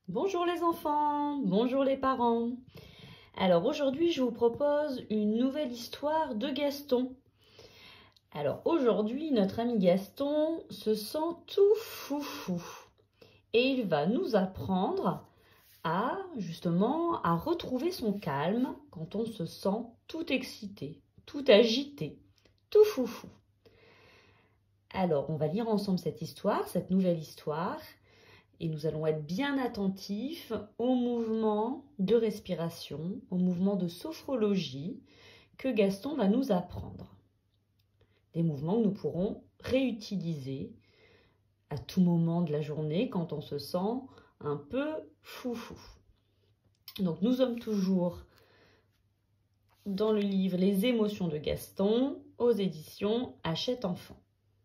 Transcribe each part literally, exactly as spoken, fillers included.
Bonjour les enfants, bonjour les parents. Alors aujourd'hui je vous propose une nouvelle histoire de Gaston. Alors aujourd'hui notre ami Gaston se sent tout foufou et il va nous apprendre à justement à retrouver son calme quand on se sent tout excité, tout agité, tout foufou. Alors on va lire ensemble cette histoire, cette nouvelle histoire. Et nous allons être bien attentifs aux mouvements de respiration, aux mouvements de sophrologie que Gaston va nous apprendre. Des mouvements que nous pourrons réutiliser à tout moment de la journée quand on se sent un peu foufou. Donc nous sommes toujours dans le livre Les émotions de Gaston aux éditions Hachette Enfant.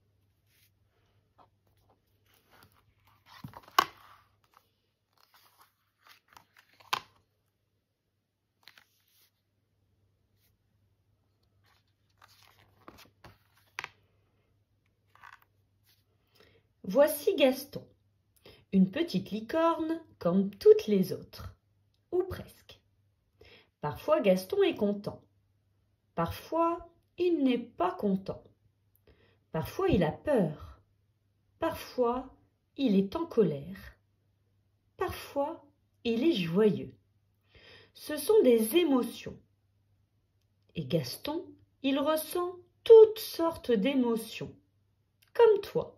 Voici Gaston, une petite licorne comme toutes les autres, ou presque. Parfois Gaston est content, parfois il n'est pas content, parfois il a peur, parfois il est en colère, parfois il est joyeux. Ce sont des émotions. Et Gaston, il ressent toutes sortes d'émotions, comme toi.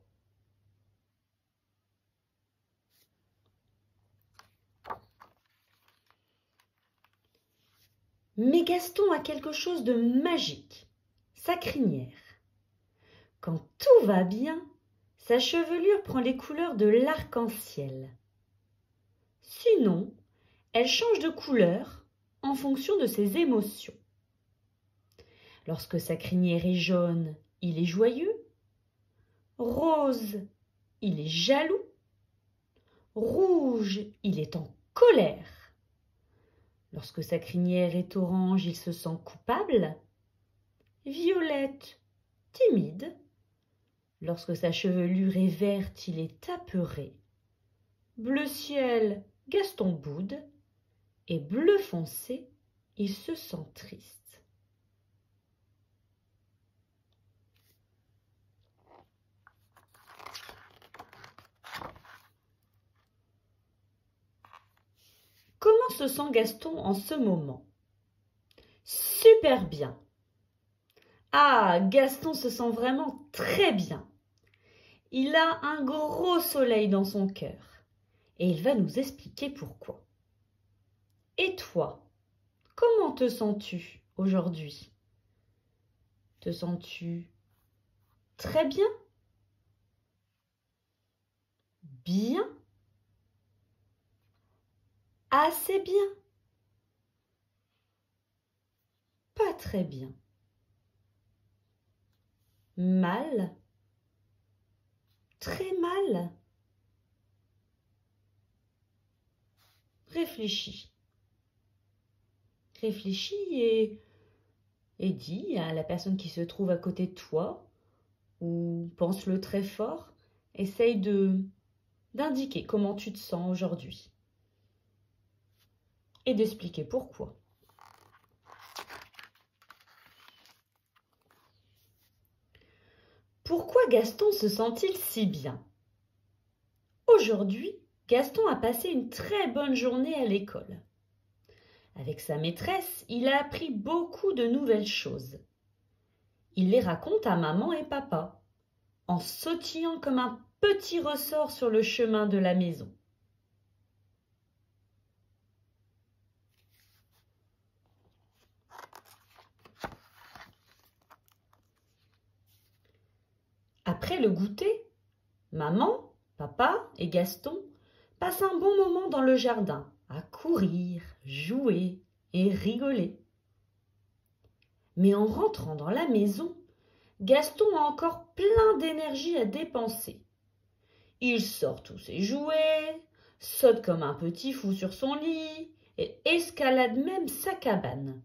Mais Gaston a quelque chose de magique, sa crinière. Quand tout va bien, sa chevelure prend les couleurs de l'arc-en-ciel. Sinon, elle change de couleur en fonction de ses émotions. Lorsque sa crinière est jaune, il est joyeux. Rose, il est jaloux. Rouge, il est en colère. Lorsque sa crinière est orange, il se sent coupable. Violette, timide. Lorsque sa chevelure est verte, il est apeuré. Bleu ciel, Gaston boude. Et bleu foncé, il se sent triste. Comment se sent Gaston en ce moment? Super bien. Ah, Gaston se sent vraiment très bien. Il a un gros soleil dans son cœur et il va nous expliquer pourquoi. Et toi, comment te sens-tu aujourd'hui? Te sens-tu très bien? Bien? Assez bien? Pas très bien. Mal? Très mal? Réfléchis. Réfléchis et, et dis à la personne qui se trouve à côté de toi, ou pense-le très fort, essaye de d'indiquer comment tu te sens aujourd'hui et d'expliquer pourquoi. Pourquoi Gaston se sent-il si bien? Aujourd'hui, Gaston a passé une très bonne journée à l'école. Avec sa maîtresse, il a appris beaucoup de nouvelles choses. Il les raconte à maman et papa, en sautillant comme un petit ressort sur le chemin de la maison. Après le goûter, maman, papa et Gaston passent un bon moment dans le jardin, à courir, jouer et rigoler. Mais en rentrant dans la maison, Gaston a encore plein d'énergie à dépenser. Il sort tous ses jouets, saute comme un petit fou sur son lit et escalade même sa cabane.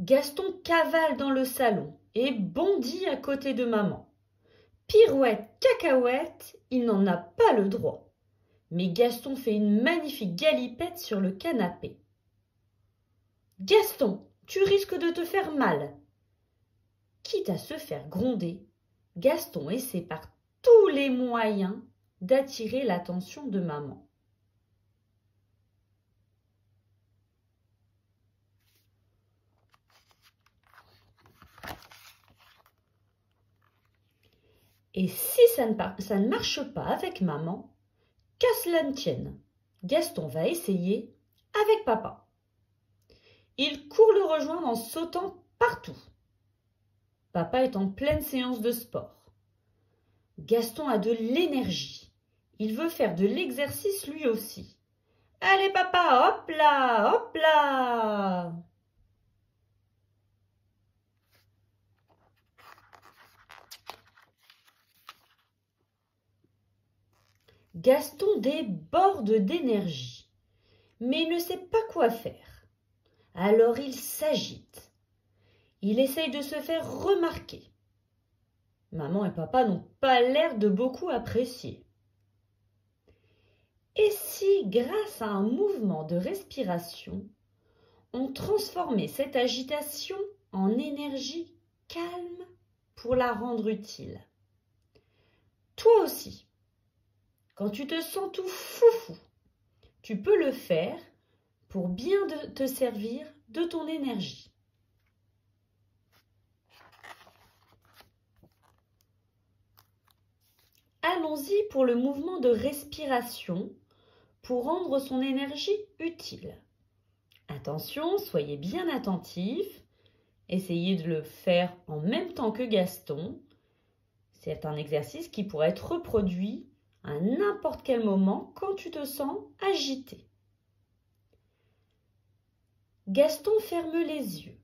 Gaston cavale dans le salon et bondit à côté de maman. Pirouette, cacahuète, il n'en a pas le droit. Mais Gaston fait une magnifique galipette sur le canapé. « Gaston, tu risques de te faire mal !» Quitte à se faire gronder, Gaston essaie par tous les moyens d'attirer l'attention de maman. Et si ça ne, ça ne marche pas avec maman, qu'à cela ne tienne, Gaston va essayer avec papa. Il court le rejoindre en sautant partout. Papa est en pleine séance de sport. Gaston a de l'énergie. Il veut faire de l'exercice lui aussi. « Allez papa, hop là, hop là !» Gaston déborde d'énergie, mais il ne sait pas quoi faire. Alors il s'agite. Il essaye de se faire remarquer. Maman et papa n'ont pas l'air de beaucoup apprécier. Et si, grâce à un mouvement de respiration, on transformait cette agitation en énergie calme pour la rendre utile? Toi aussi, quand tu te sens tout foufou, tu peux le faire pour bien te servir de ton énergie. Allons-y pour le mouvement de respiration pour rendre son énergie utile. Attention, soyez bien attentifs. Essayez de le faire en même temps que Gaston. C'est un exercice qui pourrait être reproduit à n'importe quel moment quand tu te sens agité. Gaston ferme les yeux.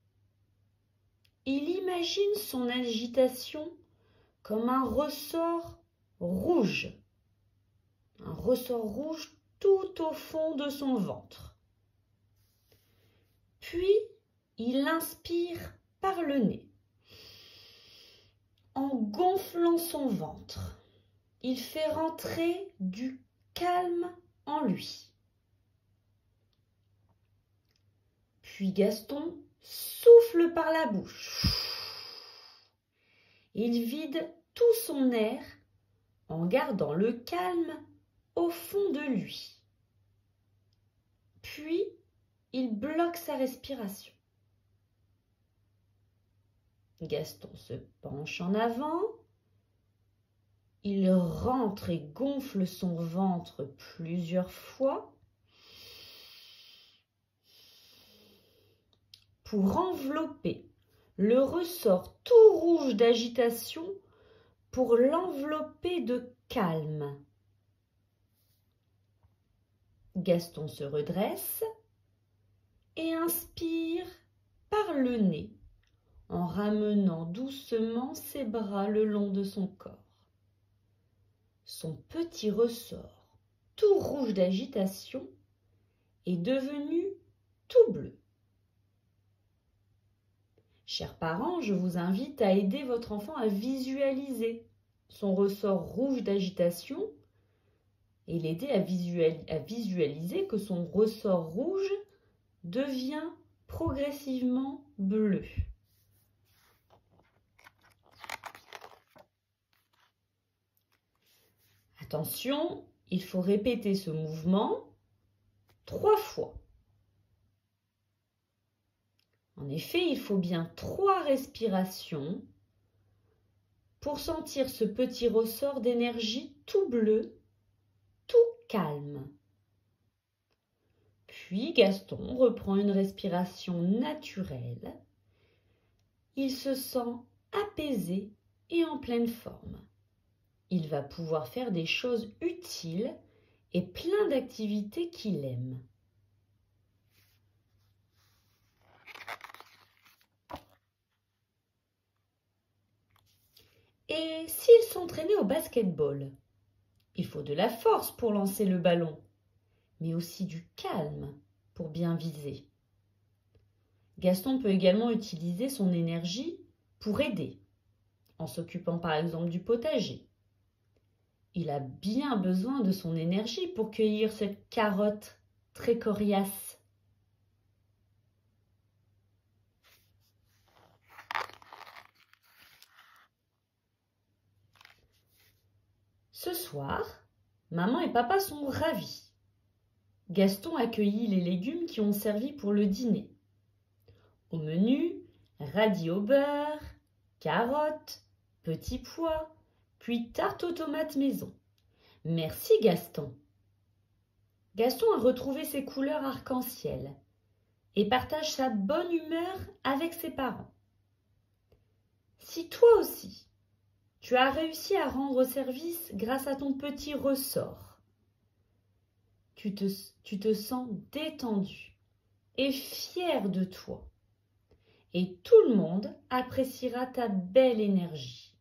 Il imagine son agitation comme un ressort rouge. Un ressort rouge tout au fond de son ventre. Puis, il inspire par le nez. En gonflant son ventre, il fait rentrer du calme en lui. Puis Gaston souffle par la bouche. Il vide tout son air en gardant le calme au fond de lui. Puis, il bloque sa respiration. Gaston se penche en avant. Il rentre et gonfle son ventre plusieurs fois pour envelopper le ressort tout rouge d'agitation, pour l'envelopper de calme. Gaston se redresse et inspire par le nez en ramenant doucement ses bras le long de son corps. Son petit ressort tout rouge d'agitation est devenu tout bleu. Chers parents, je vous invite à aider votre enfant à visualiser son ressort rouge d'agitation et l'aider à, visual, à visualiser que son ressort rouge devient progressivement bleu. Attention, il faut répéter ce mouvement trois fois. En effet, il faut bien trois respirations pour sentir ce petit ressort d'énergie tout bleu, tout calme. Puis Gaston reprend une respiration naturelle. Il se sent apaisé et en pleine forme. Il va pouvoir faire des choses utiles et plein d'activités qu'il aime. Et s'il s'entraînait au basket-ball? Il faut de la force pour lancer le ballon, mais aussi du calme pour bien viser. Gaston peut également utiliser son énergie pour aider, en s'occupant par exemple du potager. Il a bien besoin de son énergie pour cueillir cette carotte très coriace. Ce soir, maman et papa sont ravis. Gaston a cueilli les légumes qui ont servi pour le dîner. Au menu, radis au beurre, carottes, petits pois, puis tarte aux tomates maison. Merci Gaston. Gaston a retrouvé ses couleurs arc-en-ciel et partage sa bonne humeur avec ses parents. Si toi aussi, tu as réussi à rendre service grâce à ton petit ressort, tu te, tu te sens détendu et fier de toi. Et tout le monde appréciera ta belle énergie.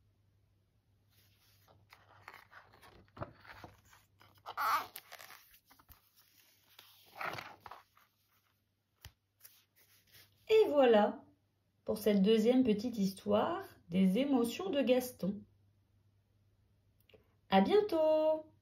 Et voilà pour cette deuxième petite histoire des émotions de Gaston. À bientôt!